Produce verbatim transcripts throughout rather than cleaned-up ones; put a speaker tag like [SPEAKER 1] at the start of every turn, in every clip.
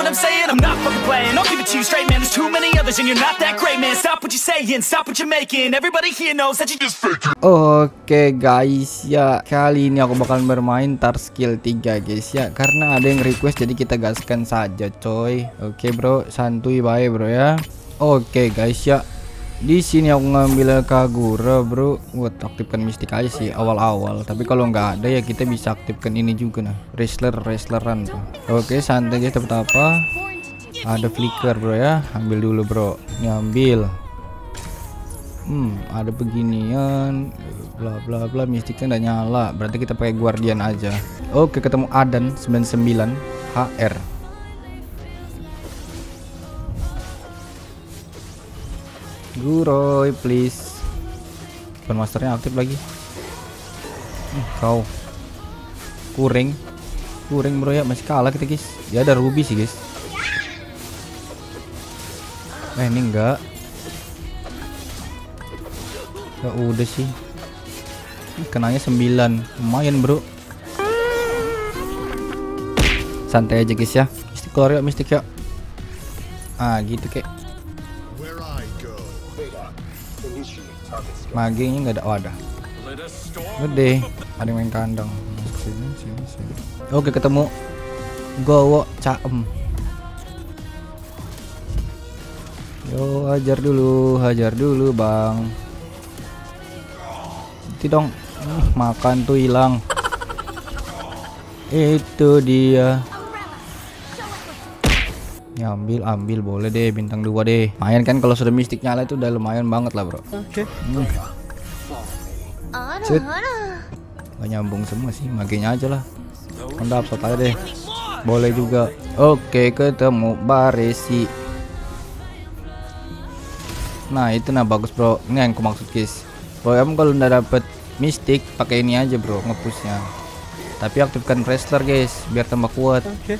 [SPEAKER 1] I'm saying? I'm not fucking playing. I'll give it to you straight, man. There's too many others and you're not that great, man. Stop what you're saying, stop what you're making. Everybody here knows that you just fake it.
[SPEAKER 2] Oke guys, ya kali ini aku bakal bermain Tar Skill tiga guys ya, karena ada yang request jadi kita gaskan saja coy. Oke bro, santuy bae bro ya. Oke guys ya, di sini aku ngambil Kagura bro, buat aktifkan mistik aja sih awal-awal. Tapi kalau nggak ada ya kita bisa aktifkan ini juga nah, wrestler wrestleran bro. Oke santai guys, dapat apa? Ada flicker bro ya, ambil dulu bro. Ini ambil. Hmm, ada beginian, bla bla bla, mistiknya udah nyala. Berarti kita pakai guardian aja. Oke, ketemu Adan sembilan puluh sembilan H R. Guroy please. Bukan masternya aktif lagi. Hmm, kau kuring kuring bro ya, masih kalah kita guys. Ya ada ruby sih guys. Eh ini enggak. Ya udah sih. Kenanya sembilan. Lumayan bro. Santai aja guys ya. Mistik keluar ya, mistik ya. Ah gitu kek. Maginya nggak ada wadah. Gede. Ada yang main kandang. Sini, sini, sini. Oke ketemu Gowo Caem. Yo hajar dulu, hajar dulu bang. Itu dong, uh, makan tuh hilang. Itu dia. Ya, ambil, ambil boleh deh, bintang dua deh. Lumayan kan kalau sudah mistik nyala itu udah lumayan banget lah bro. Oke. Okay. Hmm. Gak nyambung semua sih, maginya aja lah. Mantap, shot aja deh. Boleh juga. Oke, ketemu Baresi. Nah itu nah bagus bro, ini yang aku maksud guys. Bro em kalau udah dapet mistik pakai ini aja bro ngepushnya. Tapi aktifkan wrestler guys biar tambah kuat. Oke. Okay.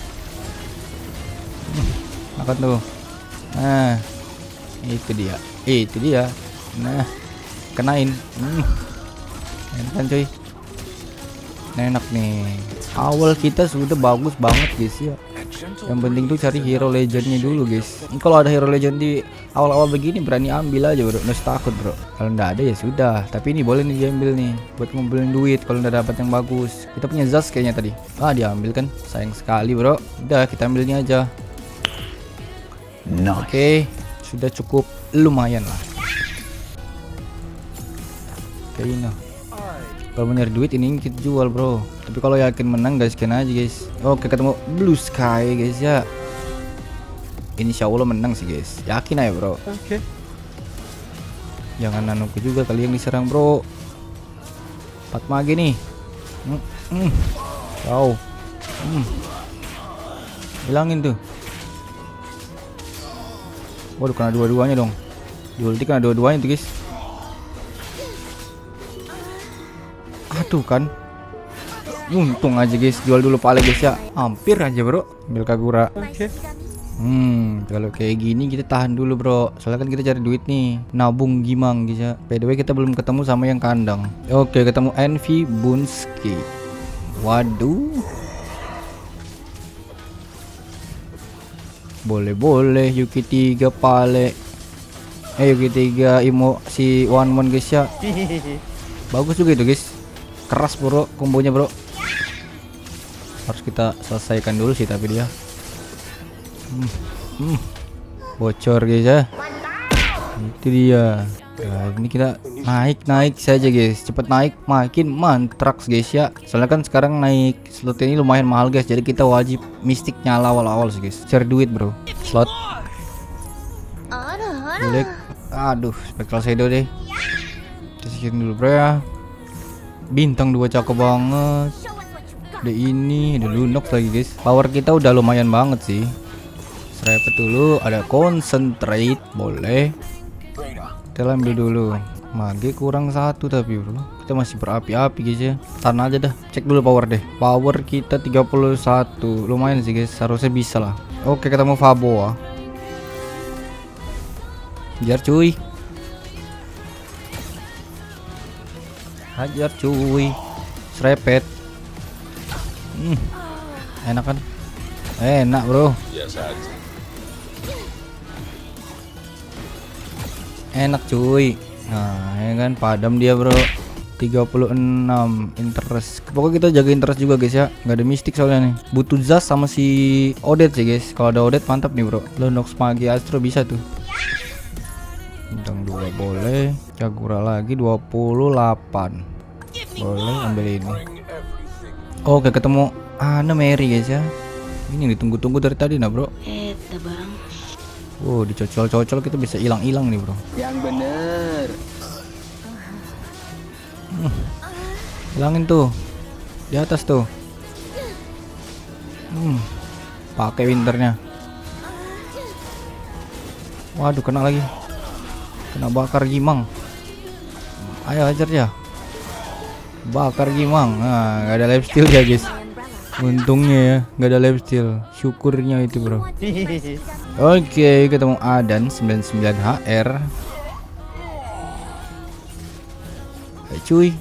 [SPEAKER 2] Makan tuh. Nah itu dia, itu dia. Nah kenain. Hmm. Enak kan cuy. Enak nih. Awal kita sudah bagus banget guys ya. Yang penting tuh cari hero legendnya dulu guys. Kalau ada hero legend di awal-awal begini berani ambil aja bro, nggak usah takut bro. Kalau nggak ada ya sudah. Tapi ini boleh nih diambil nih buat ngumpulin duit kalau udah dapat yang bagus. Kita punya Zaz kayaknya tadi. Ah diambil kan, sayang sekali bro. Udah kita ambilnya aja. Nice. Oke, sudah cukup lumayan lah. Kayak ini. Kalau bener duit ini kita jual bro. Tapi kalau yakin menang guys, scan aja guys. Oke ketemu Blue Sky guys ya. Ini insya Allah menang sih guys. Yakin aja bro. Oke. Okay. Jangan nanuku juga kali yang diserang bro. Empat mage nih. Hmm. Hmm. Wow. Hmm. Hilangin tuh. Waduh kena dua-duanya dong. Di ulti kena dua-duanya tuh guys. Aduh kan. Untung aja guys, jual dulu pale guys ya. Hampir aja bro ambil Kagura. Oke. Okay. Hmm, kalau kayak gini kita tahan dulu bro. Soalnya kan kita cari duit nih, nabung gimang guys ya. By the way kita belum ketemu sama yang kandang. Oke, ketemu Envy Bunski. Waduh. Boleh-boleh Yuki tiga pale. Eh Yuki tiga Imo si One One guys ya. Bagus juga itu guys. Keras bro kombonya bro. Harus kita selesaikan dulu sih tapi dia hmm, hmm. bocor guys ya. Itu dia. Nah, ini kita naik-naik saja guys. Cepet naik makin mantraks guys ya. Soalnya kan sekarang naik slot ini lumayan mahal guys. Jadi kita wajib mistik nyala awal-awal sih guys. Cari duit bro. Slot Boleh. Aduh spectral shadow deh. Kita sekian dulu bro ya. Bintang dua cakep banget. Ada ini, ada Lunox lagi guys. Power kita udah lumayan banget sih. Serepet dulu, ada concentrate, boleh. Kita ambil dulu. Mage kurang satu tapi bro. Kita masih berapi-api guys ya. Tahan aja dah. Cek dulu power deh. Power kita tiga puluh satu. Lumayan sih guys, harusnya bisa lah. Oke, ketemu Faboa. Biar cuy. Hajar cuy. Serepet. Hmm. Enak kan? Enak bro.
[SPEAKER 3] Biasa aja.
[SPEAKER 2] Enak cuy. Nah ya kan padam dia bro. tiga puluh enam interest. Pokoknya kita jaga interest juga guys ya. Nggak ada mistik soalnya nih. Butuh Zas sama si Odet sih guys. Kalau ada Odet mantap nih bro. Lonox Magi Astro bisa tuh. Bintang dua boleh. Jagura lagi dua puluh delapan. Boleh ambil ini. Oke ketemu Ana Mary guys ya. Ini ditunggu-tunggu dari tadi nah bro.
[SPEAKER 4] Eta bang.
[SPEAKER 2] Wow dicocol-cocol kita bisa hilang-hilang nih bro.
[SPEAKER 5] Yang bener.
[SPEAKER 2] Hmm. Hilangin tuh di atas tuh. Hmm. Pakai winternya. Waduh kena lagi. Kena bakar gimang. Ayo ajar ya. Bakar gimang. Nah, nggak ada life steal ya guys. Untungnya ya nggak ada life steal. Syukurnya itu bro. Oke ketemu Adan sembilan puluh sembilan H R. Hai cuy.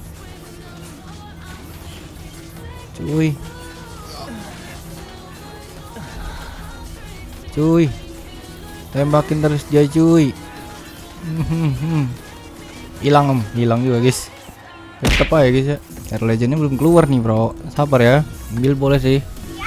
[SPEAKER 2] Cuy. Cuy. Tembakin terus dia cuy. Hilang om, hilang juga guys. Tetep aja guys ya. Hero Legendnya belum keluar nih bro. Sabar ya. Ambil boleh sih.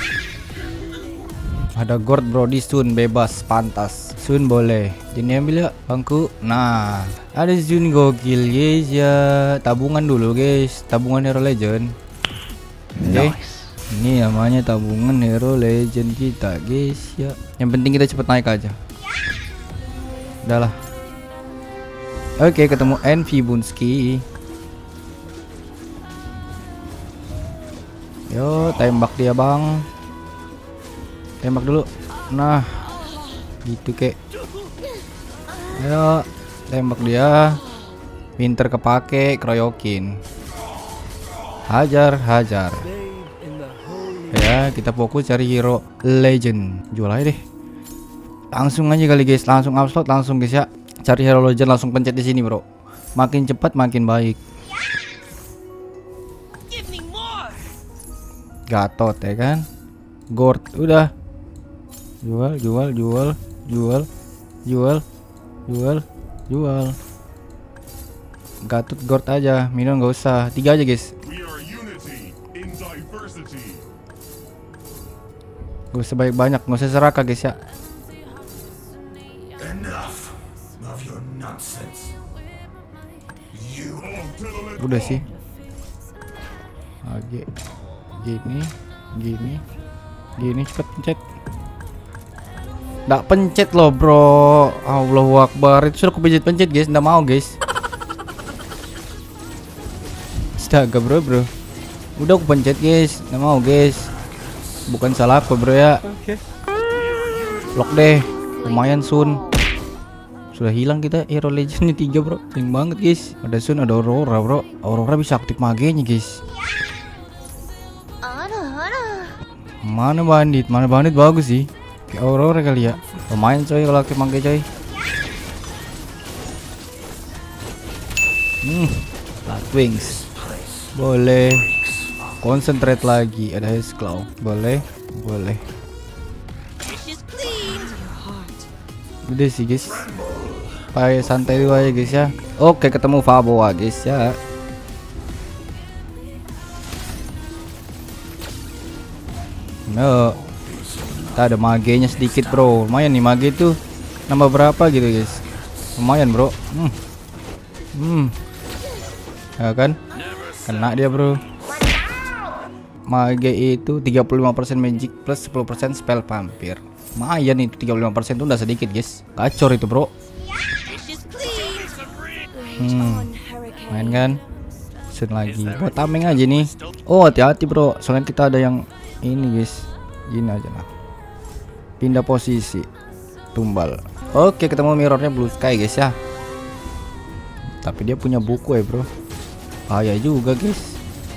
[SPEAKER 2] Ada Gord bro di Sun bebas pantas. Sun boleh. Jadi ambil ya bangku. Nah, ada Sun gokil guys ya. Tabungan dulu guys. Tabungan Hero Legend. Oke. Okay. Ini namanya tabungan Hero Legend kita guys ya. Yang penting kita cepet naik aja. Udahlah. Oke, okay, ketemu Envy Bunski. Yo, tembak dia bang. Tembak dulu. Nah, gitu kek. Ayo, tembak dia. Pinter kepake, keroyokin. Hajar, hajar. Ya, kita fokus cari hero legend. Jual aja deh. Langsung aja kali guys, langsung upload langsung guys ya. Cari hero legend langsung pencet di sini bro. Makin cepat makin baik. Gatot ya kan. Gord udah. Jual, jual, jual, jual, jual, jual, jual. Gatot Gord aja, minum nggak usah. Tiga aja guys. Gak usah banyak banyak, nggak usah serakah guys ya. Udah sih. Oke. Gini, gini, gini cepet pencet. Nggak pencet loh bro. Allahu Akbar. Itu sudah kepencet pencet guys. Nggak mau guys. Astaga bro bro. Udah aku pencet guys. Nggak mau guys. Bukan salah aku bro ya. Lock deh. Lumayan Sun. Sudah hilang kita hero legendnya tiga bro. Sering banget guys. Ada Sun ada Aurora bro. Aurora bisa aktif magenya guys. Mana bandit? Mana bandit bagus sih. Kayak Aurora kali ya. Lumayan coy kalau aktif mage coy. Hmm. Light Wings. Boleh. Concentrate lagi. Ada Haze Claw. Boleh. Boleh. Udah sih guys. Pakai santai dulu aja guys ya. Oke ketemu Faboa guys ya. No. Kita ada magenya sedikit bro. Lumayan nih mage itu. Nambah berapa gitu guys. Lumayan bro. Hmm. Hmm. Ya kan. Kena dia bro. Mage itu tiga puluh lima persen magic plus sepuluh persen spell vampir. Lumayan itu tiga puluh lima persen itu udah sedikit guys. Gacor itu bro. Hmm. Main kan. Sun lagi. Buat tameng aja nih. Oh hati-hati bro. Soalnya kita ada yang ini guys. Gini aja lah. Pindah posisi. Tumbal. Oke ketemu mirrornya Blue Sky guys ya. Tapi dia punya buku ya bro. Bahaya juga guys.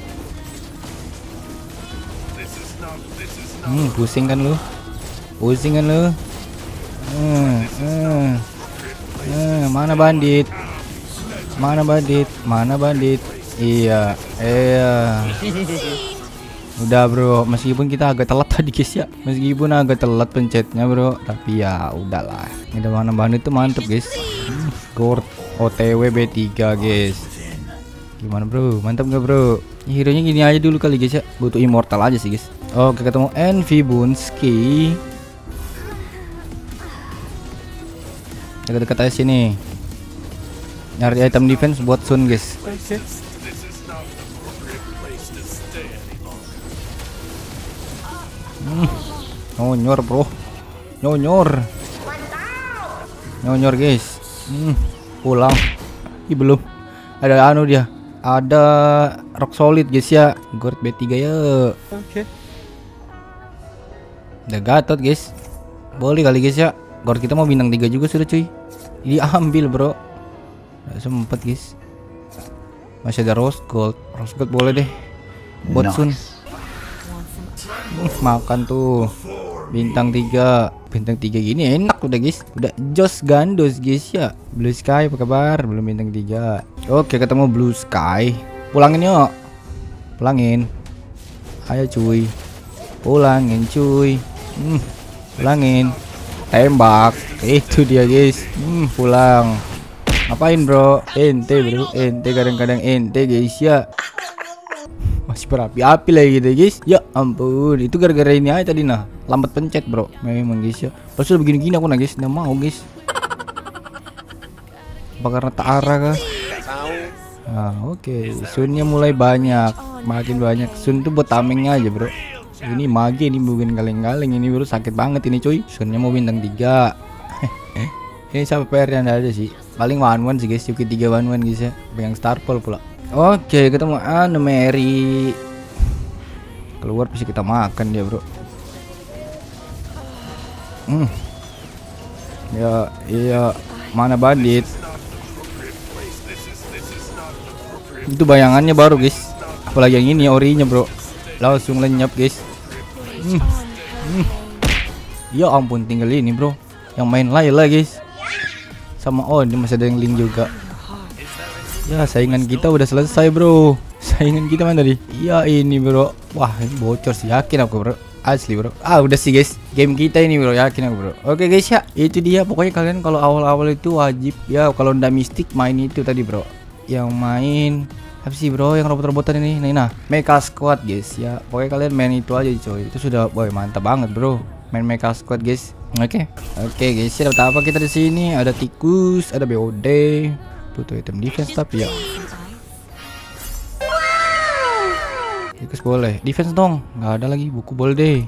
[SPEAKER 2] Hmm, pusing kan lu? Pusing kan lu? Hmm, hmm. Hmm, mana bandit? Mana bandit? Mana bandit? Iya, iya. Udah bro, meskipun kita agak telat tadi guys ya, meskipun agak telat pencetnya bro, tapi ya udahlah. Ini ada bahan-bahan itu mantep guys. Hmm, Gord O T W B tiga guys. Gimana bro, mantap nggak bro? Hero nya gini aja dulu kali guys ya, butuh immortal aja sih guys. Oke, ketemu Envy Bunski. Dekat-dekat aja sini. Nyari item defense buat Sun guys. Okay. Hmm. Nyonyor bro, nyonyor, nyonyor guys. Hmm. Pulang. Ih belum. Ada anu dia. Ada rock solid guys ya. Gord B tiga ya. Oke. Okay. Udah gatot guys. Boleh kali guys ya. Gord kita mau bintang tiga juga sudah cuy. Diambil bro. Nggak sempet guys. Masih ada rose gold. Rose gold boleh deh. Buat Sun. Uh, makan tuh bintang tiga. Bintang tiga gini enak udah guys. Udah jos gandos guys ya. Blue Sky apa kabar? Belum bintang tiga. Oke, ketemu Blue Sky. Pulangin yuk. Pulangin. Ayo cuy. Pulangin cuy. Hmm, pulangin. Tembak. Itu dia guys. Hmm, pulang. Ngapain bro? Ente bro. Ente kadang-kadang ente guys ya. Masih berapi-api lagi gitu guys. Ya ampun, itu gara-gara ini aja tadi nah. Lambat pencet bro. Memang guys ya. Pas udah begini-gini aku nah guys, nggak mau guys. Apa karena tak arah kah? Nah oke, okay. Sunnya mulai banyak. Makin banyak. Sun tuh buat tamengnya aja bro. Ini mage ini bukan kaleng-kaleng ini bro, sakit banget ini cuy. Sunnya mau bintang tiga. Ini sampai P R yang ada sih. Paling one one sih guys, Yuki tiga one one guys ya. Yang Star Pearl pula. Oke, ketemu anu Mary. Keluar bisa kita makan dia, bro. Hmm. Ya, iya, mana bandit? Itu bayangannya baru, guys. Apalagi yang ini orinya, bro. Langsung lenyap, guys. Hmm. Hmm. Ya ampun, tinggal ini, bro. Yang main Layla, guys. Sama oh, ini masih ada yang link juga. Ya saingan kita udah selesai bro. Saingan kita mana tadi? Iya ini bro. Wah ini bocor sih, yakin aku bro. Asli bro. Ah udah sih guys, game kita ini bro, yakin aku bro. Oke guys ya, itu dia. Pokoknya kalian kalau awal-awal itu wajib ya, kalau ndak mistik main itu tadi bro. Yang main apa sih bro, yang robot-robotan ini. Nah, nah Mecha Squad guys ya. Pokoknya kalian main itu aja coy. Itu sudah boy mantap banget bro. Main Mecha Squad guys. Oke. Oke guys, ya dapat apa kita di sini? Ada tikus, ada B O D. Butuh item defense tapi ya. Tikus boleh. Defense dong. Nggak ada lagi buku boleh deh.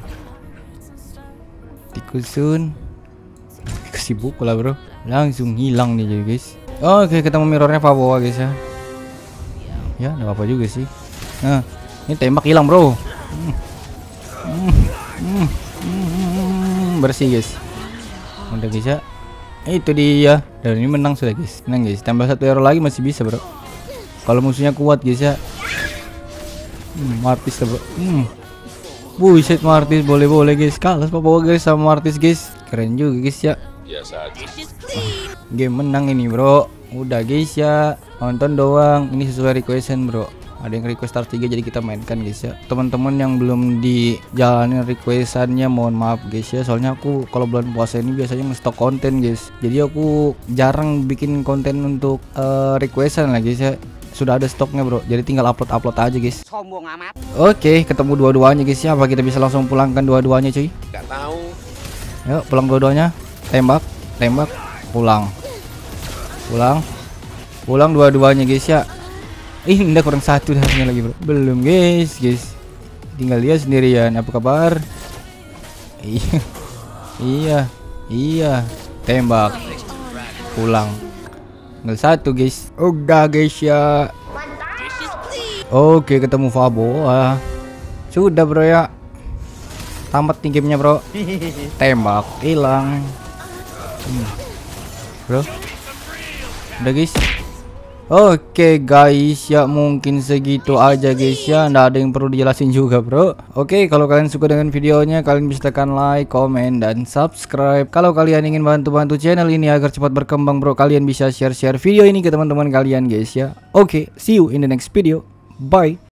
[SPEAKER 2] Tikus Sun. Kasih buku lah bro. Langsung hilang nih guys. Oke, ketemu mirrornya Favoa guys ya. Ya, nggak apa-apa juga sih. Nah, ini tembak hilang bro. Hmm. Hmm. Hmm. Hmm. Bersih guys. Udah guys ya. Itu dia. Dan ini menang sudah guys. Menang guys. Tambah satu hero lagi masih bisa bro. Kalau musuhnya kuat guys ya. Hmm, Martis bro. Hmm. Buset Martis, boleh-boleh guys. Kalah Papa guys sama Martis guys. Keren juga guys ya. Biasa aja. Game menang ini bro. Udah guys ya. Nonton doang. Ini sesuai requestan bro. Ada yang request Star tiga jadi kita mainkan guys ya. Teman-teman yang belum dijalanin requestannya mohon maaf guys ya. Soalnya aku kalau bulan puasa ini biasanya nge-stok konten guys. Jadi aku jarang bikin konten untuk uh, requestan lah guys ya. Sudah ada stoknya bro. Jadi tinggal upload-upload aja guys. Sombong amat. Oke, ketemu dua-duanya guys ya. Apa kita bisa langsung pulangkan dua-duanya cuy? Gak tahu. Yuk, pulang dua-duanya. Tembak, tembak, pulang. Pulang. Pulang dua-duanya guys ya. Ih, udah kurang satu darahnya lagi bro. Belum guys, guys. Tinggal dia sendirian. Apa kabar? Iya, iya, iya. Tembak. Pulang. Tinggal satu guys. Udah guys ya. Oke, ketemu Favoa. Sudah bro ya. Tamat nih gamenya bro. Tembak, hilang. Hmm. Bro. Udah guys. Oke guys ya, mungkin segitu aja guys ya. Nggak ada yang perlu dijelasin juga bro. Oke, kalau kalian suka dengan videonya, kalian bisa tekan like, komen, dan subscribe. Kalau kalian ingin bantu-bantu channel ini agar cepat berkembang bro, kalian bisa share-share video ini ke teman-teman kalian guys ya. Oke, see you in the next video. Bye.